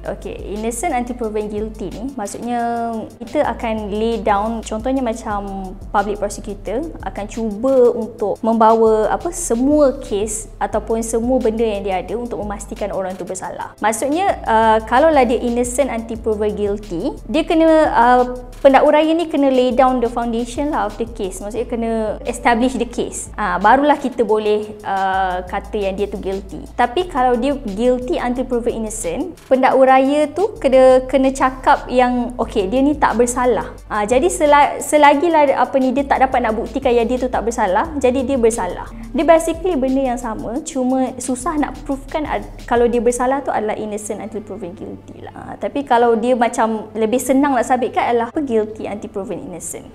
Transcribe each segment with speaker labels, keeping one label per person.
Speaker 1: Okay, innocent until proven guilty ni maksudnya kita akan lay down, contohnya macam public prosecutor akan cuba untuk membawa semua kes ataupun semua benda yang dia ada untuk memastikan orang tu bersalah. Maksudnya kalaulah dia innocent until proven guilty, dia kena pendakwa raya ni kena lay down the foundation lah of the case. Maksudnya kena establish the case. Barulah kita boleh kata yang dia tu guilty. Tapi kalau dia guilty until proven innocent, pendakwa raya tu kena cakap yang okey, dia ni tak bersalah. Jadi selagilah dia tak dapat nak buktikan yang dia tu tak bersalah, jadi dia bersalah. Dia basically benda yang sama, cuma susah nak provekan kalau dia bersalah tu adalah innocent until proven guilty lah. Tapi kalau dia macam lebih senang nak sabitkan adalah guilty until proven innocent.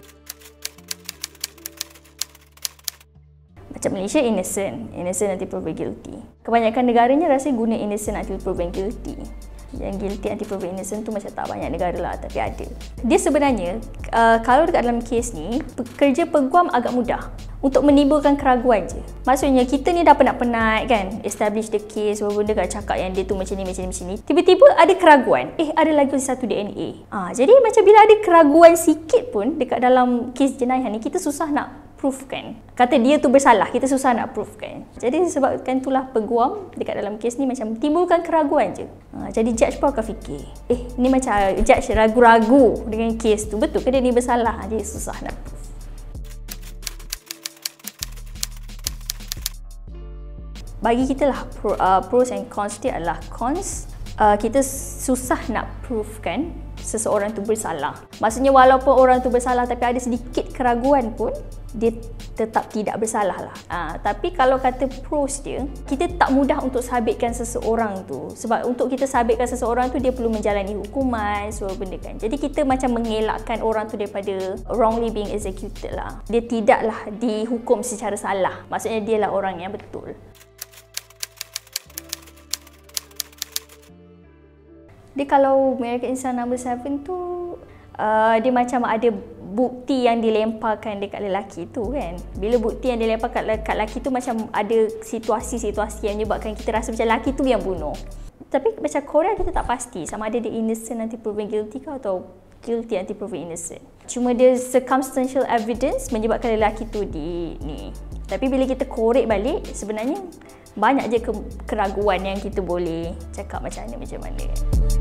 Speaker 1: Macam Malaysia innocent until proven guilty. Kebanyakan negaranya rasanya guna innocent until proven guilty. Yang guilty until proven innocent tu macam tak banyak negara lah, tapi ada. Dia sebenarnya kalau dekat dalam kes ni, kerja peguam agak mudah untuk menimbulkan keraguan je. Maksudnya kita ni dah penat-penat kan establish the case, walaupun dia kat cakap yang dia tu macam ni. Tiba-tiba ada keraguan, ada lagi satu DNA. Jadi macam bila ada keraguan sikit pun dekat dalam kes jenayah ni, kita susah nak proof kan. Kata dia tu bersalah, kita susah nak proof kan. Jadi sebabkan itulah peguam dekat dalam kes ni macam timbulkan keraguan je. Jadi judge pun akan fikir, ni macam judge ragu-ragu dengan kes tu, betul ke dia ni bersalah? Jadi susah nak proof. Bagi kita lah pros and cons dia adalah cons, kita susah nak proof kan seseorang tu bersalah. Maksudnya walaupun orang tu bersalah tapi ada sedikit keraguan pun, dia tetap tidak bersalah lah. Tapi kalau kata pros dia, kita tak mudah untuk sabitkan seseorang tu. Sebab untuk kita sabitkan seseorang tu, dia perlu menjalani hukuman, semua benda kan. Jadi kita macam mengelakkan orang tu daripada wrongly being executed lah. Dia tidaklah dihukum secara salah. Maksudnya dia lah orang yang betul. Dia kalau American Insan No. 7 tu dia macam ada bukti yang dilemparkan dekat lelaki tu kan. Bila bukti yang dilemparkan dekat lelaki tu macam ada situasi-situasi yang menyebabkan kita rasa macam lelaki tu yang bunuh. Tapi macam Korea kita tak pasti sama ada dia innocent until proven guilty ke atau guilty until proven innocent. Cuma dia circumstantial evidence menyebabkan lelaki tu ni. Tapi bila kita korek balik, sebenarnya banyak je keraguan yang kita boleh cakap macam mana.